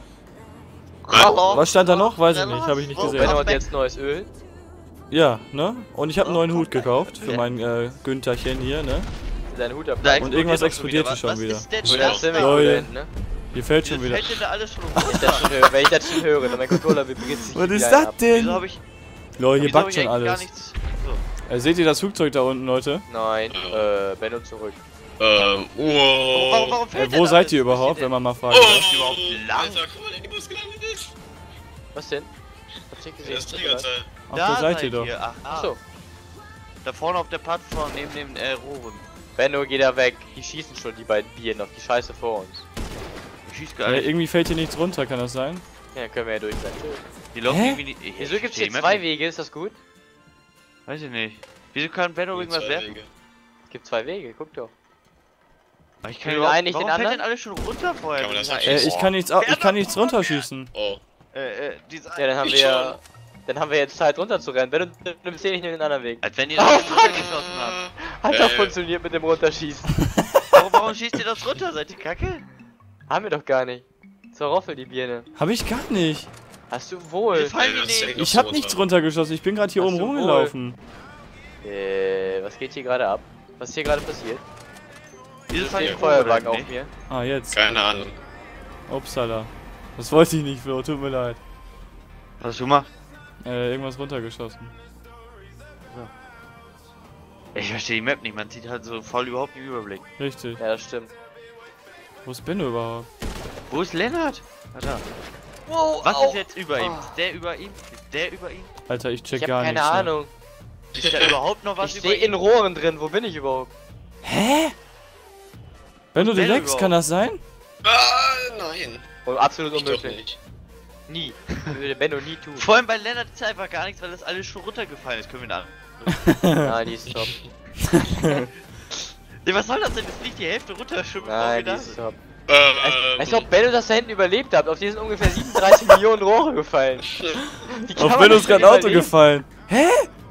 Hallo. Was stand da noch? Weiß ich nicht. Habe ich nicht Wo- gesehen. Benno hat jetzt neues Öl. Ja, ne? Und ich habe einen neuen Hut gekauft für mein äh, Güntherchen hier, ne? Dein Hut ab. Da Und irgendwas explodiert explodiert doch hier schon Was wieder. ist denn Oder das? Simic Ja. da Leute. hinten, ne? Hier fällt Wieso schon wieder. fällt denn da alles schon Wenn ich das schon höre, wenn ich das schon höre, dann mein Controller beginnt sich Was wieder ist ein das ab. denn? Wieso hab ich. Lol, hier wieso hab backt ich schon eigentlich gar alles. nichts. Äh, seht ihr das Flugzeug da unten, Leute? Nein, äh, Benno zurück. Ähm, So. Warum, warum, wow. warum Äh, fällt wo denn seid alles? ihr überhaupt, Was wenn man mal Oh, fragen darf? ist überhaupt lang? Alter, guck mal, der Bus gelandet ist. Was denn? Hab's nicht gesehen. Das Trägerteil. Ach, Da wo seid ihr doch? Ach, ah. Achso. Da vorne auf der Plattform neben den äh, Rohren. Benno, geh da weg. Die schießen schon, die beiden Bieren auf die Scheiße vor uns. Ich schieß Ja, gar nicht. irgendwie fällt hier nichts runter, kann das sein? Ja, können wir ja durch sein. Die laufen Hä? irgendwie nicht. Ich, Wieso ich gibt's versteh hier die zwei Map nicht. Wege? Ist das gut? Weiß ich nicht. Wieso kann Benno irgendwas Zwei werfen? Wege. Es gibt zwei Wege, guck doch. Aber Ich Will kann den überhaupt, einen nicht warum den fällt anderen? denn alles schon runter vorher? Kann man das Ja, Äh, abschießen? ich kann nichts, au- ich kann nichts runterschießen. Oh. Äh, äh, diese Ja, dann haben Ich wir ja. Dann haben wir jetzt Zeit runterzurennen. Benno, du nimmst hier nicht nur den anderen Weg. Als wenn ihr das Oh, runtergeschossen habt. Hat Äh. doch funktioniert mit dem Runterschießen. Warum, warum schießt ihr das runter? Seid ihr kacke? Haben wir doch gar nicht. Zur Roffel, die Birne. Hab ich gar nicht. Hast du wohl. Wir fallen Ja, die das nicht. hängt Ich noch hab so nichts runter. runtergeschossen. Ich bin gerade hier Hast oben du wohl. rumgelaufen. Äh, was geht hier gerade ab? Was ist hier gerade passiert? Wieso Ist fallen hier die ein Feuerwagen Rohre auf mir? Ah, jetzt. Keine Ahnung. Upsala. Das wollte ich nicht, Flo. Tut mir leid. Was hast du gemacht? Äh, irgendwas runtergeschossen. Ich verstehe die Map nicht, man sieht halt so voll überhaupt den Überblick. Richtig. Ja, das stimmt. Wo ist Benno überhaupt? Wo ist Lennart? Alter. Wow, Was au. ist jetzt über ihm? Oh. Ist der über ihm? Ist der über ihm? Alter, ich check Ich hab gar keine nichts mehr. Ahnung. Ist da überhaupt noch was Ich über stehe in ihm? Rohren drin. Wo bin ich überhaupt? Hä? Benno Benno Deluxe, überhaupt? kann das sein? Ah, nein. Oh, absolut Ich doch unmöglich. nicht. Nie. Würde Benno nie tun. Vor allem bei Lennart ist einfach gar nichts, weil das alles schon runtergefallen ist. Können wir da. Nein, die ist top. Nee, was soll das denn? Das fliegt die Hälfte runter. Schon bevor wir Nein, die da ist sind. top. Ähm, Als ob Benno das da hinten überlebt hat. Auf die sind ungefähr siebenunddreißig Millionen Rohre gefallen. Wie kann Auf man Benno das ist gerade denn ein Auto überleben? gefallen. Hä?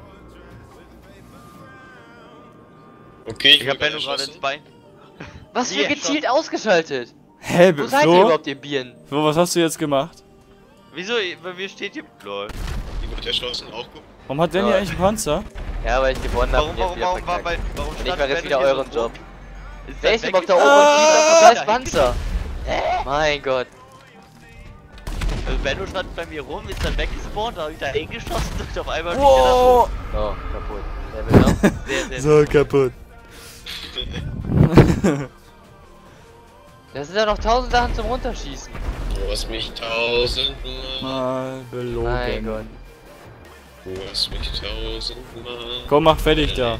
okay, ich, Ich hab bin Benno gerade ins Bein. Was Nee, für gezielt ausgeschaltet? Hä, Wo seid ihr Flo? überhaupt, ihr Bieren? Flo, was hast du jetzt gemacht? Wieso? Bei mir steht hier. Lol. Die wird erschlossen, auch gut. Warum hat Danny Ja. eigentlich einen Panzer? Ja, weil ich gewonnen habe Warum, und jetzt warum, wieder warum, war verkackt. bei, warum Und ich stand mache jetzt Benno wieder hier so euren rum? Job. Ist Wer das ist überhaupt da weg- oben und schießt auf den scheiß Ah, Panzer? Mein Gott. Also Benno stand bei mir rum, ist dann weggespawnt, da hab ich da hingeschossen und auf einmal Wow. Oh, kaputt. Wer will noch? sehr, sehr So kaputt. Da sind ja noch tausend Sachen zum Runterschießen. Du hast mich tausendmal. Mal belogen. Mein Gott. Du hast mich tausendmal. Komm, mach fertig da.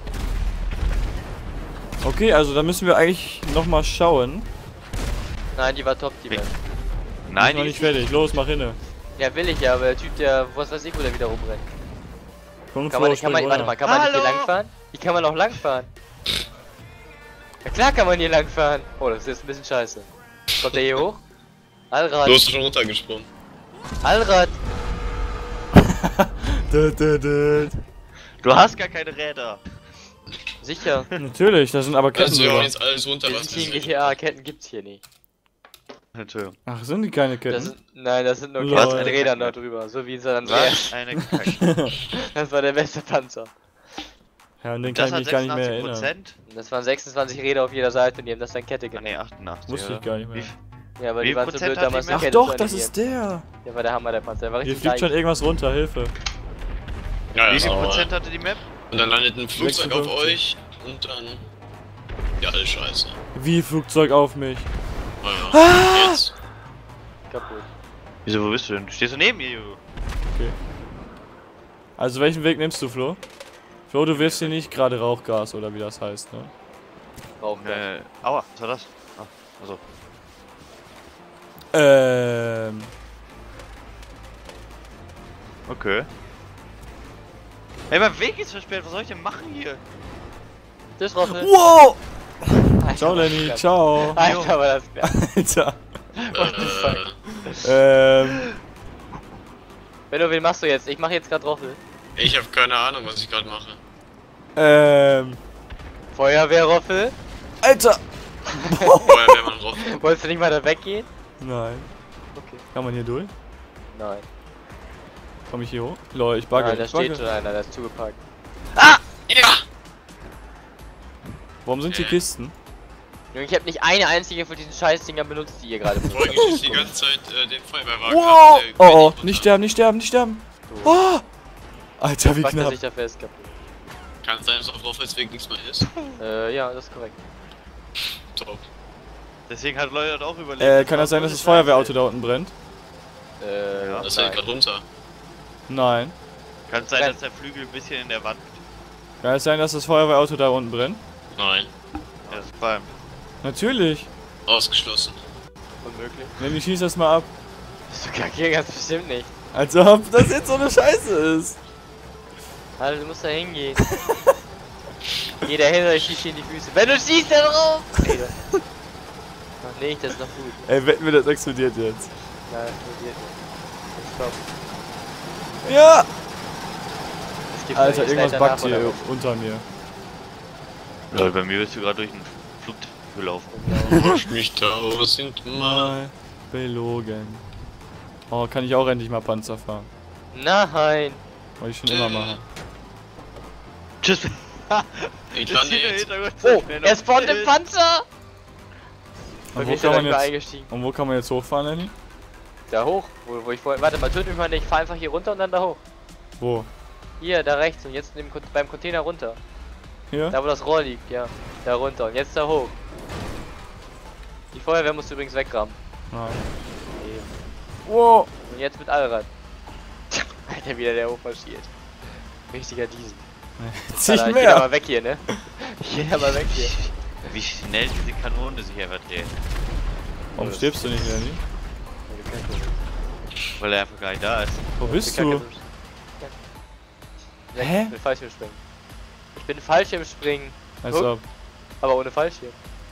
Okay, also da müssen wir eigentlich nochmal schauen. Nein, die war top, die Weg. Map. Nein, Noch die nicht fertig. Los, mach hinne. Ja, will ich ja, aber der Typ, der, was weiß ich, wo der wieder rumrennt. Komm, Kann Flo, man, kann man, spring warte runter. mal, kann man nicht hier Hallo? langfahren? Wie kann man auch langfahren? Ja klar kann man hier langfahren. Oh, das ist jetzt ein bisschen scheiße. Kommt der hier hoch? Allrad, Du hast schon runtergesprungen. Allrad. Dö, dö, dö. Du hast gar keine Räder. Sicher. Natürlich, da sind aber Ketten Also wir hauen drüber. jetzt alles runter, Wir was sind hier in wir G T A, Ketten gibt's hier nicht. Entschuldigung. Ach, sind die keine Das Ketten? sind, nein, das sind nur Lol. Ketten mit Rädern da drüber, so wie in San Andreas. Was? Eine Kacke. Das war der beste Panzer. Ja, an den kann Das ich hat mich gar nicht mehr sechsundachtzig erinnern. Prozent. Und das waren sechsundzwanzig Räder auf jeder Seite und die haben das dann Kette Ah, genannt. nee, achtundachtzig. Wusste ich oder? gar nicht mehr. Wie- Ja, aber Wie die waren zu Prozent blöd hat die damals Map? eine Ach Kette doch, zu das ist animieren. der. Der war der Hammer, der Panzer. Der war Hier richtig fliegt schon leicht. irgendwas runter, Hilfe. Ja, Wie das viel aber- Prozent hatte die Map? Und dann landet ein Flugzeug auf sechsundfünfzig. euch und dann. Ja, alles scheiße. Wie Flugzeug auf mich. Naja, jetzt. Kaputt. Wieso, wo bist du denn? Du stehst so neben mir, Junge. Also welchen Weg nimmst du, Flo? Flo, du wirfst hier nicht gerade Rauchgas oder wie das heißt, ne? Rauchgas. Äh, aua, was war das? Ah, also. Ähm. Okay. Ey, mein Weg ist versperrt, was soll ich denn machen hier? Tschüss, Roffel. Wow! Alter, Ciao, war das Lenny, knapp. ciao. Alter, war das knapp. Alter. Äh, Ähm. Benno, wen machst du jetzt? Ich mach jetzt gerade Roffel. ich habe keine Ahnung, was ich gerade mache. Ähm. Feuerwehrroffel. Alter! Vorher wäre man drauf. Wolltest du nicht mal da weggehen? Nein. Okay. Kann man hier durch? Nein. Komm ich hier hoch? Lol, ich bugge. Nein, da ich bugge. steht schon einer, der ist zugepackt. Ja! Warum sind hier Äh. Kisten? Junge, ich habe nicht eine einzige von diesen Scheißdingern benutzt, die ihr gerade benutzt Vorhin habt. schießt die ganze Zeit äh, den Feuerwehrwagen Wow! ab, der Oh oh, geht nicht sterben, nicht sterben, nicht sterben. So. Oh! Alter, wie Packt er knapp. sich da fest, kaputt. Kann sein, dass auf Roffelsweg nichts mehr ist. Äh, ja, das ist korrekt. Top. Deswegen hat Leute auch überlegt. Äh, kann das sein, dass das Feuerwehrauto da unten brennt? Äh, Ja, Das nein. fällt gerade runter. Nein. Kann es sein, Nein. dass der Flügel ein bisschen in der Wand. Kann es sein, dass das Feuerwehrauto da unten brennt? Nein. Ja, das ist beim. Natürlich. Ausgeschlossen. Unmöglich. Nenn ich schieß das mal ab. Bist du kacke, ganz bestimmt nicht. Als ob das jetzt so eine Scheiße ist. Alter, du musst da hingehen. Geh da hin oder ich schieß dir in die Füße. Wenn du schießt, da drauf! Ey, das... Ach nee, das ist noch gut. Ey, wetten wir, das explodiert jetzt. Nein, das explodiert nicht. Das kommt. Ja! Es gibt Alter, noch irgendwas Slide danach buggt hier oder unter mir. Lol, bei mir bist du gerade durch einen Flug gelaufen. was? Du hast mich tausendmal. Mal belogen. Oh, kann ich auch endlich mal Panzer fahren. Nein! Wollte ich schon immer machen. Tschüss. Ich Ist lande hier der jetzt. Hintergrund Oh, zerstört? er spawnt im Panzer! Und Und wo, wie ist kann er man dann wieder jetzt, eingestiegen? und wo kann man jetzt hochfahren, Lenny? Da hoch, wo, wo ich vorhin. Warte mal, töte mich mal nicht. Ich fahr einfach hier runter und dann da hoch. Wo? Hier, da rechts und jetzt neben, beim Container runter. Hier? Da wo das Rohr liegt, ja. Da runter und jetzt da hoch. Die Feuerwehr musst du übrigens wegrammen. Nein. Eben. Wow. Und jetzt mit Allrad. Alter, wieder der hochmarschiert. Richtiger Diesel. Jetzt Alter, nicht ich geh da mehr. mal weg hier, ne? Ich geh da mal weg hier. Wie schnell diese Kanone sich einfach dreht. Warum stirbst du nicht, Lenny? Weil er einfach gar nicht da ist. Wo bist Kacke. du? Ja, Hä? Ich bin Fallschirmspringen. Ich bin Fallschirmspringen. Als Guck. ob. Aber ohne Fallschirm.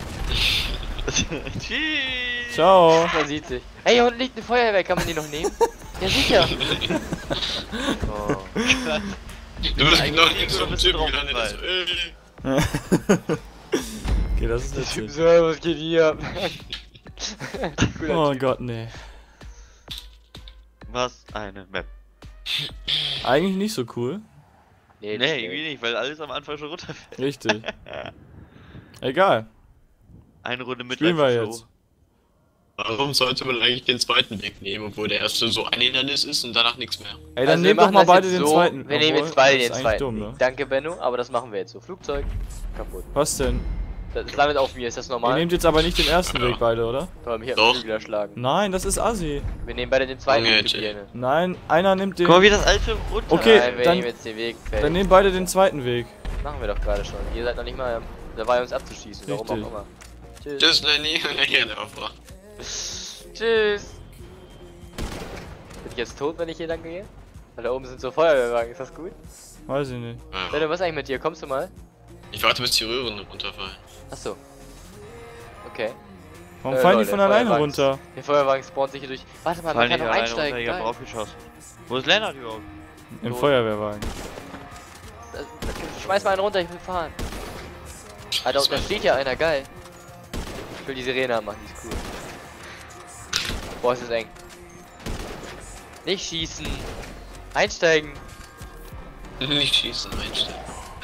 Tschüss. Ciao. Man sieht sich. Ey, hier unten liegt eine Feuerwehr, kann man die noch nehmen? Ja, sicher. Oh. Du bist Eigentlich genau liegen nicht so wir ein ein Typ bisschen gelandet. drauf, so, äh. Okay, das ist witzig. So, was geht hier ab? Cooler Oh Typ. Gott, nee. Was eine Map. Eigentlich nicht so cool. Nee, Nee, nicht. irgendwie nicht, weil alles am Anfang schon runterfällt. Richtig. Egal. Eine Runde mit Spielen wir jetzt. Warum sollte man eigentlich den zweiten Weg nehmen, obwohl der erste so ein Hindernis ist und danach nichts mehr? Ey, dann Also wir nehm doch machen mal das beide jetzt den so, zweiten. Wir nehmen Obwohl, jetzt beide das den ist eigentlich zweiten. dumm, ne? Danke, Benno, aber das machen wir jetzt so. Flugzeug kaputt. Was denn? Das landet auf mir, ist das Ihr normal? nehmt jetzt aber nicht den ersten Ja. Weg beide, oder? Soll mich Doch. am Flügel erschlagen. Nein, das ist assi. Wir nehmen beide den zweiten Okay, Weg, chill. Hygiene. Nein, einer nimmt den... Guck mal, wie das alte runter. Okay, Nein, wir dann- nehmen jetzt den Weg. Dann Fertig. nehmen beide den zweiten Weg. Machen wir doch gerade schon. Ihr seid noch nicht mal dabei, uns abzuschießen. Warum Richtig. auch immer. Tschüss. Tschüss, Lenny. Ja, der war. Tschüss. Bin ich jetzt tot, wenn ich hier lang gehe? Weil da oben sind so Feuerwehrwagen. Ist das gut? Weiß ich nicht. Benno, was ist eigentlich mit dir? Kommst du mal? Ich warte, bis die Röhren runterfallen. Achso. Okay. Warum Äh, fallen die Leute, von alleine Feuerwagen- runter? Der Feuerwagen spawnt sich hier durch. Warte mal, man Fallen kann nicht noch alleine einsteigen. runter, ich hab Geil. draufgeschossen. Wo ist Lennart überhaupt? Im Tot. Feuerwehrwagen. Das- das- Schmeiß mal einen runter, ich will fahren. Alter, und da steht ja einer, geil. Ich will die Sirene anmachen, die ist cool. Boah, es ist eng. Nicht schießen. Einsteigen. Nicht schießen, einstellen.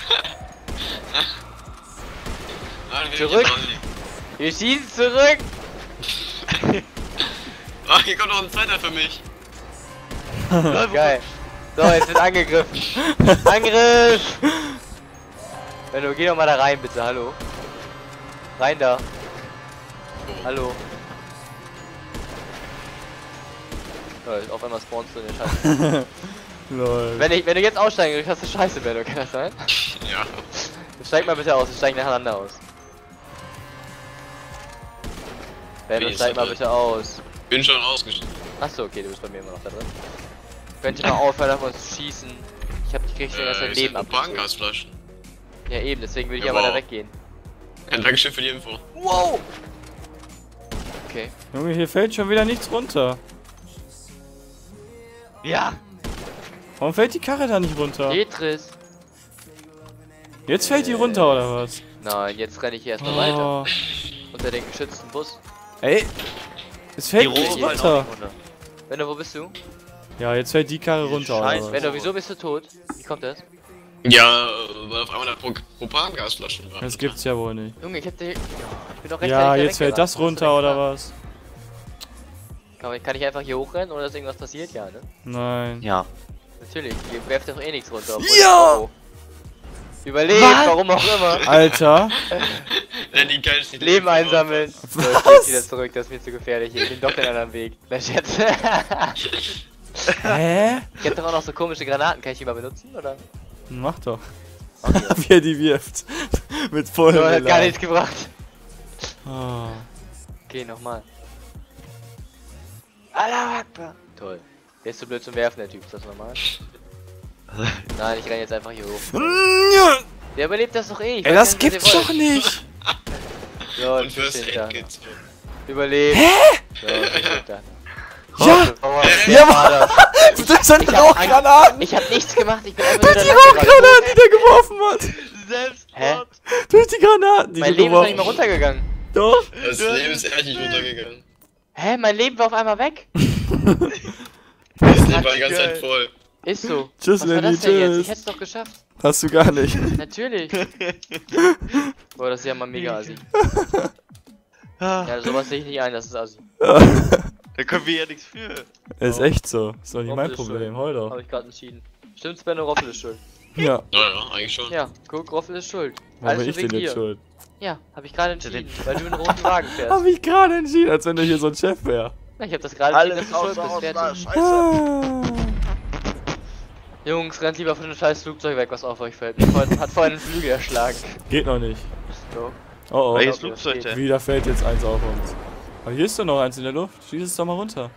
Nein, wir Zurück. hier dran liegen. Wir schießen zurück. Ah, hier kommt noch ein zweiter für mich. Geil. So, jetzt wird angegriffen. Angriff! Benno, geh doch mal da rein, bitte, hallo. Rein da. Hallo. Toll, auf einmal spawnst du in den Scheiße. Lol. Wenn, ich, wenn du jetzt aussteigen willst, hast du Scheiße, Benno, kann das sein? Ja. Dann steig mal bitte aus, wir steigen nacheinander aus. Benno, Wie ist steig das mal denn? bitte aus. Bin schon ausgestiegen. Achso, okay, du bist bei mir immer noch da drin. Könnt ihr mal aufhören, auf uns zu schießen? Ich hab die richtig das Äh, Leben Leben abgezogen. Propangasflaschen. Ja eben, deswegen will ich Ja, aber da wow. weggehen. Ja, Dankeschön für die Info. Wow! Okay. Junge, hier fällt schon wieder nichts runter. Ja! Warum fällt die Karre da nicht runter? Tetris. Jetzt fällt die runter, oder was? Nein, jetzt renne ich hier erstmal weiter. Oh. Unter den geschützten Bus. Ey, es Die fällt Rohre nicht fallen auch runter. nicht runter. Benno, wo bist du? Ja, jetzt fällt die Karre runter, Scheiße. oder was? Benno, wieso bist du tot? Wie kommt das? Ja, äh, weil auf einmal da Pro Propangasflaschen waren. Das gibt's ja wohl nicht. Junge, ich hab dir... Ich bin doch recht Ja, jetzt fällt das runter, oder was? Kann ich, kann ich einfach hier hochrennen, ohne dass irgendwas passiert? Ja, ne? Nein. Ja. Natürlich, ihr werft doch eh nichts runter. obwohl Ja! ich- oh. Überlebt, Was? warum auch immer. Alter. Ja, die geilsten Leben einsammeln. So, ich Was? geh wieder zurück, das ist mir zu gefährlich. Ich bin doch den anderen Weg. Na, Scherz. Hä? Ich hab doch auch noch so komische Granaten. Kann ich die mal benutzen, oder? Mach doch. Okay. Wie er die wirft. Mit vollem So, hat gar Elan. nichts gebracht. Oh. Okay, nochmal. Allah Akbar. Toll. Der ist zu blöd zum Werfen, der Typ. Ist das normal? Nein, ich renne jetzt einfach hier hoch. Der überlebt das doch eh. Ich Ey, weiß das gar nicht, was gibt's ihr doch wollt. nicht. So, Und ein fürs Schuss hinter. Endkids. Überlebt. Hä? So, ein Schuss hinter. Ja. Oh, Äh, Ja, war das? Das sind Ich hab Rauchgranaten. Ich hab nichts gemacht, ich bin einfach Durch nur die da lang gerannt. Rauchgranaten, die der geworfen hat. Selbstmord! Durch die Granaten, die Mein du Leben ist noch nicht mal geworfen hast. runtergegangen. Doch. Das Leben ist ehrlich nicht runtergegangen. Hä, mein Leben war auf einmal weg? Das Leben war die ganze Zeit voll. Ist so. Tschüss, Was war Lenny, das denn jetzt? tschüss. Ich hätt's doch geschafft. Hast du gar nicht. Natürlich. Boah, das ist ja mal mega assi. Ja, sowas sehe ich nicht ein, das ist assi. Da können wir ja nichts für. Ist echt so. Ist doch nicht Roffel mein ist Problem. schuld. Heul doch. Hab ich gerade entschieden. Stimmt's, Benno? Roffel ist schuld. Ja. Naja, eigentlich schon. Ja, guck, Roffel ist schuld. Warum bin Alles ich wegen denn jetzt dir. schuld? Ja, hab ich gerade entschieden, weil du einen roten Wagen fährst. Hab ich gerade entschieden, als wenn du hier so ein Chef wär. Na, ich hab das gerade Alles entschieden, dass du raus, schuld bist. raus, Fertig. raus, Scheiße. Jungs, rennt lieber von dem scheiß Flugzeug weg, was auf euch fällt. Mich vorhin- Hat vorhin einen Flügel erschlagen. Geht noch nicht. So. Oh oh. Welches glaub, das Flugzeug geht. denn? Wieder fällt jetzt eins auf uns. Aber hier ist doch noch eins in der Luft. Schieß es doch mal runter.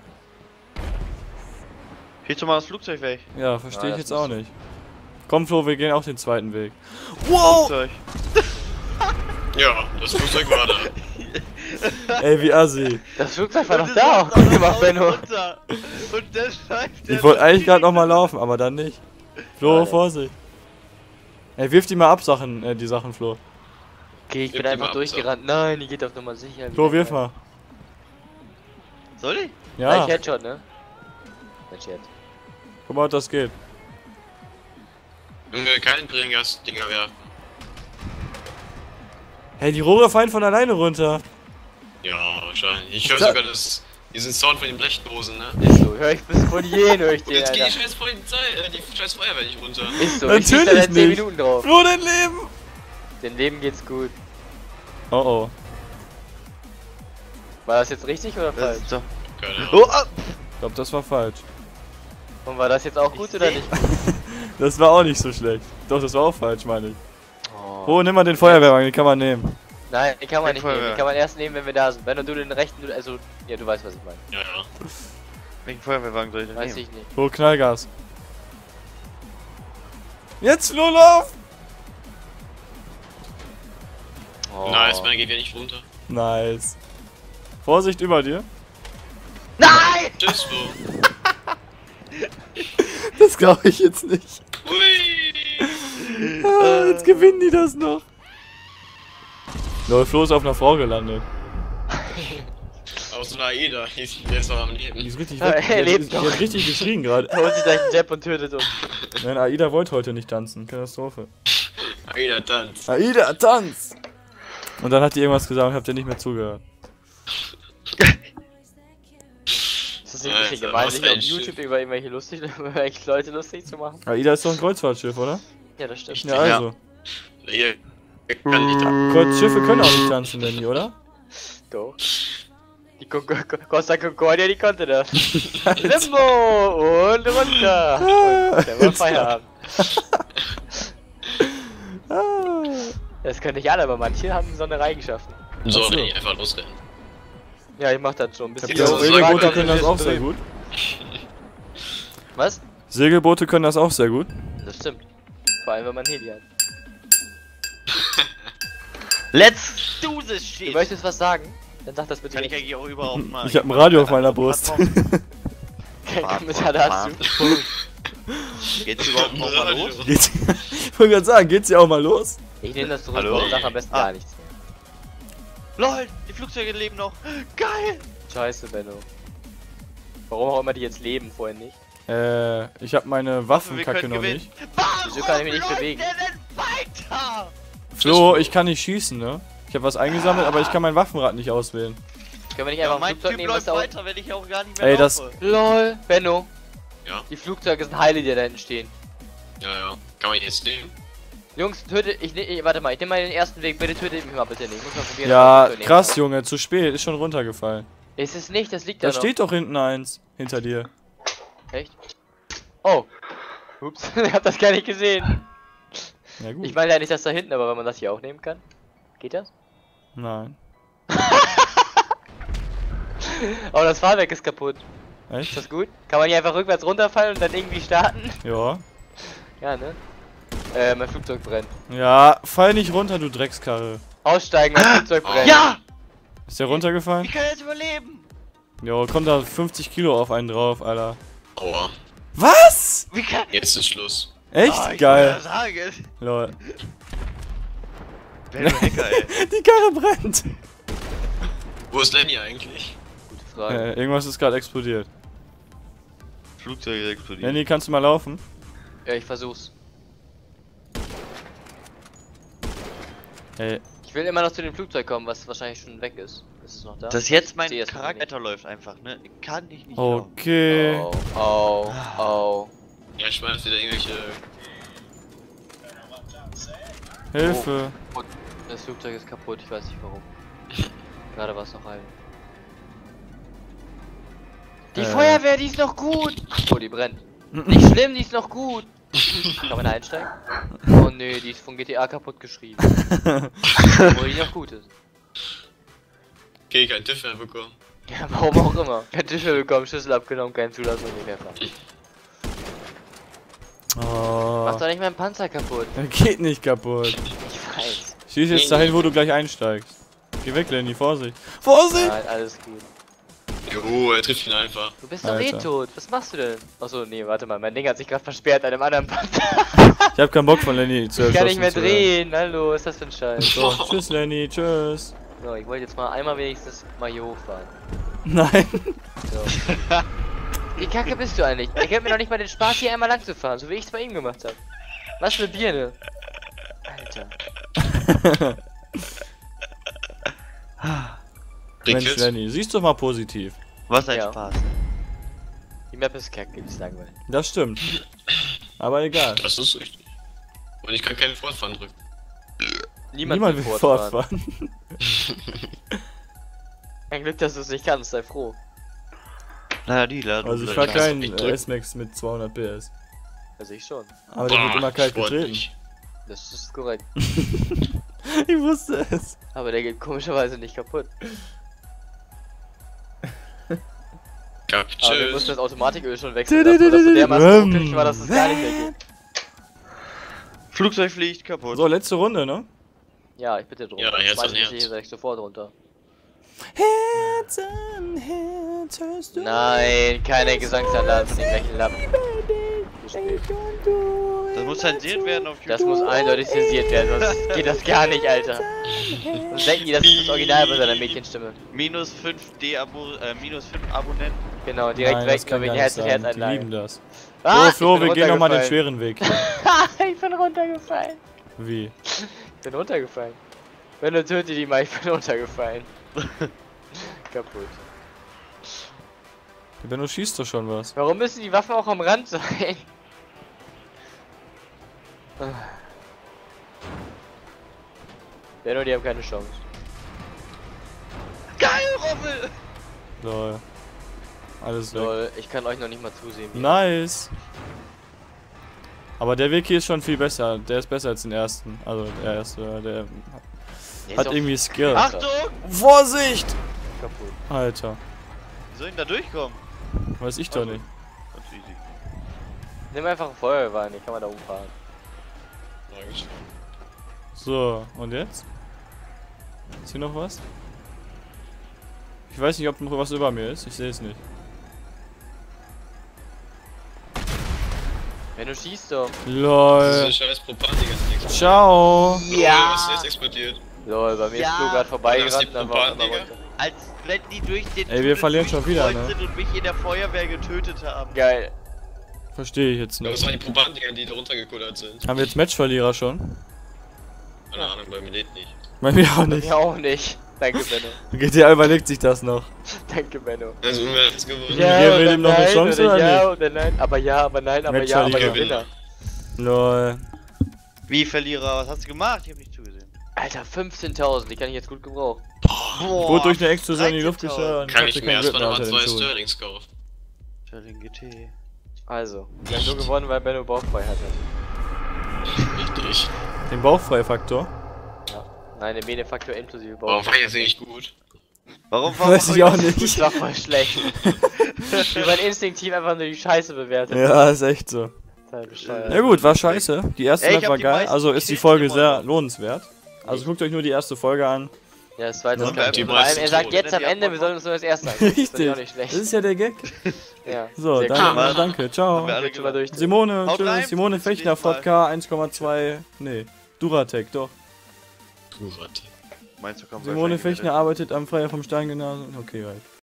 Schieß doch mal das Flugzeug weg. Ja, verstehe Ja, ich das jetzt auch muss- nicht. Komm Flo, wir gehen auch den zweiten Weg. Wow! Flugzeug. Ja, das Flugzeug war da. Ey, wie assi. Das Flugzeug war Und doch das da. läuft Guck auch mal, noch Benno. runter. Und der schreibt. Ich wollte eigentlich gerade noch mal laufen, aber dann nicht. Flo, Schade. Vorsicht. Ey, wirf die mal ab, Sachen, äh, die Sachen, Flo. Okay, ich bin Gib die einfach mal ab, durchgerannt. Nein, die geht auf Nummer sicher. Flo, wirf mal. Soll ich? Ja. Ja, Ich Headshot, ne? Mensch, jetzt. guck mal, ob das geht. Junge, keinen Bringers-Dinger werfen. Hey, die Rohre fallen von alleine runter. Ja, wahrscheinlich. Ich höre Da- sogar das, diesen Sound von den Blechdosen, ne? Ist so, hör ich bis von jeden, hör ich Und den, jetzt geht Alter. die scheiß Polizei, äh, die scheiß Feuerwehr nicht runter. Ist so, ich schieß da Natürlich seit zehn nicht. Minuten drauf. Flo, dein Leben. Dem Leben geht's gut. Oh oh. War das jetzt richtig oder Das falsch? ist doch. Keine Ahnung. Oh, ah. Ich glaube, das war falsch. Und war das jetzt auch gut Ich oder seh- nicht? Das war auch nicht so schlecht. Doch, das war auch falsch, meine ich. Oh. Oh, nimm mal den Feuerwehrwagen, den kann man nehmen. Nein, den kann man Den nicht nehmen. Den Feuerwehr. kann man erst nehmen, wenn wir da sind. Wenn du den rechten, du- also, ja, du weißt, was ich meine. Ja, ja. Welchen Feuerwehrwagen soll ich denn Weiß nehmen? ich nicht. Flo, Knallgas. Jetzt, Flo, lauf! Oh. Nice, meiner geht ja nicht runter. Nice. Vorsicht über dir. Nein! Tschüss, Flo. Das glaube ich jetzt nicht. Hui! Ah, jetzt gewinnen die das noch. Lol, Flo ist auf einer Frau gelandet. Aus so einer Aida, die ist der ist noch am Die Leben. ist richtig Ja, weg. er Die, hat, lebt die noch. hat richtig geschrien gerade. Er holt sich gleich einen Jab und tötet uns. Nein, Aida wollte heute nicht tanzen. Katastrophe. Aida tanzt. Aida, tanz! Und dann hat die irgendwas gesagt und habt ihr nicht mehr zugehört. Ist das nicht ein bisschen Alter, gemein, was sich für auf ein YouTube Schiff. über irgendwelche, lustig, über irgendwelche Leute lustig zu machen? Aida ist doch ein Kreuzfahrtschiff, oder? Ja, das stimmt. Ja, also. Hier kann nicht da. Kreuzschiffe können auch nicht tanzen, Danny, oder? Doch. Die Con Con Costa Concordia, die konnte das. Limbo und runter. Und dann war Feierabend. Ah. Das können nicht alle, aber manche haben besondere Eigenschaften. So, Ach so. nee, einfach losrennen. Ja, ich mach das schon. Bis Ich hab Ja, ja, so die- sagen Segelboote wir, können das auch Drüben. sehr gut. Was? Segelboote können das auch sehr gut. Das stimmt. Vor allem, wenn man Heli hat. Let's do this Du shit! möchtest was sagen? Dann sag das bitte Kann ich nicht. eigentlich auch überhaupt mal. Ich hab ein Radio auf meiner Brust. Kein Kommentar dazu. Geht's überhaupt noch mal los? Geht's, ich wollte gerade sagen, geht's ja auch mal los? Ich nehme das zurück Hallo? und sag am besten Ah. gar nichts. LOL, die Flugzeuge leben noch. Geil! Scheiße, Benno. Warum auch immer die jetzt leben, vorher nicht. Äh, ich hab meine Wir Waffenkacke können noch gewinnen. nicht. Warum Wieso kann ich mich nicht läuft bewegen? der denn weiter? Flo, ich kann nicht schießen, ne? Ich hab was eingesammelt, aber ich kann mein Waffenrad nicht auswählen. Können wir nicht Ja, einfach ein mein Flugzeug Typ nehmen, was läuft da auch... weiter, wenn ich auch gar nicht mehr Ey, das- laufe. LOL, Benno. Ja, Die Flugzeuge sind heile, die da hinten stehen. ja, ja. Kann man jetzt nehmen? Jungs, töte... Ich, ne, ich warte mal, ich nehme mal den ersten Weg. Bitte töte mich mal bitte nicht. Ich muss mal probieren, Ja, das Flugzeug krass, nehmen. Junge, zu spät, ist schon runtergefallen. Ist es nicht, das liegt Da da noch. steht doch hinten eins, hinter dir. Echt? Oh. Ups, ich hab das gar nicht gesehen. Ja gut. Ich meine ja nicht das da hinten, aber wenn man das hier auch nehmen kann. Geht das? Nein. Oh, das Fahrwerk ist kaputt. Ist Echt? das gut? Kann man hier einfach rückwärts runterfallen und dann irgendwie starten? Ja. Ja, ne? Äh, mein Flugzeug brennt. Ja, fall nicht runter, du Dreckskarre. Aussteigen, mein Flugzeug brennt. Ja! Ist der runtergefallen? Ich kann jetzt überleben! Jo, kommt da fünfzig Kilo auf einen drauf, Alter. Aua. Was? Wie kann... Jetzt ist Schluss. Echt? Ah, ich Geil. wollte sagen. Lol. Benno Hacker, ey. Die Karre brennt. Wo ist Lenny eigentlich? Gute Frage. Äh, irgendwas ist gerade explodiert. Flugzeuge explodieren. Lenny, kannst du mal laufen? Ja, ich versuch's. Ey, Ich will immer noch zu dem Flugzeug kommen, was wahrscheinlich schon weg ist. Ist es noch da? Dass jetzt Ich mein seh es noch Charakter läuft einfach, ne? Kann ich nicht. Okay. Oh, oh, oh. Ja, ich schmeiß wieder irgendwelche. Hilfe. Oh, das Flugzeug ist kaputt, ich weiß nicht warum. Gerade war es noch heil. Die Äh. Feuerwehr, die ist noch gut! Oh, die brennt. Nicht schlimm, die ist noch gut! Kann man da einsteigen? Oh nö, die ist von G T A kaputt geschrieben. Obwohl die noch gut ist. Okay, kein Tisch mehr bekommen. Ja, warum auch immer. Kein Tisch mehr bekommen, Schlüssel abgenommen, kein Zulassung, nicht einfach. Oh. Mach doch nicht meinen Panzer kaputt. Er geht nicht kaputt. Ich weiß. Schieß jetzt dahin, wo du gleich einsteigst. Geh weg, Lenny, Vorsicht. Vorsicht! Nein, alles gut. Jo, er trifft ihn einfach. Du bist doch eh Alter. tot. Was machst du denn? Achso, nee, warte mal. Mein Ding hat sich gerade versperrt an einem anderen Panzer. Ich hab keinen Bock von Lenny zu Ich kann nicht erschossen mehr zu werden. drehen. Hallo, was ist das für ein Scheiß? So, tschüss Lenny, tschüss. So, ich wollte jetzt mal einmal wenigstens mal hier hochfahren. Nein. So. Wie kacke bist du eigentlich? Ich hab mir noch nicht mal den Spaß, hier einmal lang zu fahren, so wie ich es bei ihm gemacht habe. Was für Birne. Alter. Mensch Rickels. Lenny, siehst du mal positiv. Was ein Ja. Spaß. Die Map ist kacke, die ist langweilig. Das stimmt. Aber egal. Das ist richtig. Und ich kann keinen Fortfahren drücken. Niemand, Niemand will will fortfahren. fortfahren. Ein Glück, dass du es nicht kannst, sei froh. Naja, die laden. Also ich Oder fahr kannst du keinen nicht äh, drücken. S-Max mit zweihundert P S. Also ich schon. Aber der wird Boah, immer kalt sportlich. Das ist korrekt. getreten. Ich wusste es. Aber der geht komischerweise nicht kaputt. Ja, Aber wir mussten tschüss. das Automatiköl schon wechseln. Das wurde so dermaßen ruckelig war, dass es gar nicht mehr geht. Flugzeug fliegt kaputt. So, letzte Runde, ne? Ja, ich bitte drum. Ja, Herz Schmeiß an mich Herz. hier direkt sofort runter. Herz an Herz, hörst du? Nein, keine Gesangsanlagen von den gleichen Lappen. Das muss zensiert werden auf YouTube. Das muss eindeutig zensiert werden, sonst geht das gar nicht, Alter. Sonst denken die, das ist das Original bei seiner Mädchenstimme. Minus fünf D Abo, äh, minus fünf Abonnenten. Genau, direkt Nein, weg, das kann nur wegen gar Herz nicht und sein. Herz Die lieben einladen. das. Ah, So, Flo, ich bin wir gehen nochmal den runtergefallen. schweren Weg hier. Ich bin runtergefallen. Wie? Ich bin runtergefallen. Wenn du tötet die mal, ich bin runtergefallen. Kaputt. Der Benno schießt doch schon was. Warum müssen die Waffen auch am Rand sein? Benno, die haben keine Chance. Geil, Rommel! Lol. Alles weg. Lol, ich kann euch noch nicht mal zusehen. wie- Nice. Aber der Weg hier ist schon viel besser. Der ist besser als den ersten. Also der erste, der Der ist hat auch irgendwie Skill. Achtung! Vorsicht! kaputt. Alter, Wie soll ich denn da durchkommen? weiß ich doch nicht. Ganz easy. Nimm einfach einen Feuerwehrwagen, den kann man da umfahren. So, und jetzt? Ist hier noch was? Ich weiß nicht, ob noch was über mir ist. Ich sehe es nicht. Wenn du schießt doch. Lol. Diese scheiß Propan-Dinger sind explodiert. Ciao. Ja! Was ist jetzt explodiert? Lol, bei mir ist Ja. Flo gerade Oder ist vorbeigerannt die und dann war er Propan-Dinger? runter. Als wenn die durch den Ey, wir Tunnel verlieren schon wieder, durchgekreuzt ne? sind und mich in der Feuerwehr getötet haben. Geil. Verstehe ich jetzt Das nicht. waren die Propan-Dinger, die da runtergekullert sind. Haben wir jetzt Matchverlierer schon? Keine Ahnung, bei mir lädt nicht. Bei mir auch nicht. Ja auch nicht. Danke, Benno. G T A überlegt sich das noch. Danke, Benno. Also, wir haben jetzt gewonnen. Ja. Geben wir dem noch eine Chance, oder oder ja nicht? oder nein. Aber ja, aber nein, aber ja, aber Matchverlierer. Gewinner. Lol. Wie Verlierer? Was hast du gemacht? Ich hab nicht zugesehen. Alter, fünfzehntausend, die kann ich jetzt gut gebrauchen. Boah, Wurde durch eine Explosion in die Luft dreizehntausend. geschlagen. Kann hatte ich mir kein erstmal Glück nochmal mehr zwei unter den Schuhen. Sterlings kaufen. Sterling G T. Also, wir haben nur gewonnen, weil Benno bauchfrei hatte. Richtig. Den Bauchfreifaktor. Nein, der Benefaktor inklusive Warum Bauch. war ich jetzt nicht gut? Warum war Weiß ich auch nicht. Das war voll schlecht. Wir waren instinktiv einfach nur die Scheiße bewertet. Ja, ist echt so. Total bescheuert. Na gut, war scheiße. Die erste Ey, ich Map hab war die geil. meisten Also ist die Kills Folge immer sehr noch. lohnenswert. Also guckt euch nur die erste Folge an. Ja, das zweite Ja. ist kacke. Die Vor allem, meisten er sagt tot. jetzt am Die Ende, wir Antwort- sollen uns nur das erste angucken. Das ist Richtig. auch nicht Das schlecht. ist ja der Gag. Ja. So, Sehr danke, cool. danke, ciao. Haben wir alle Jetzt schon mal durch. Simone, Haut rein, tschüss. Simone bis zum Fechner, nächsten Mal. Vodka eins Komma zwei. Nee, Duratec, doch. Kurat. Meinst du, komm, Simone wahrscheinlich wieder. Fechner arbeitet am Freier vom Stein Gymnasium. Okay, right.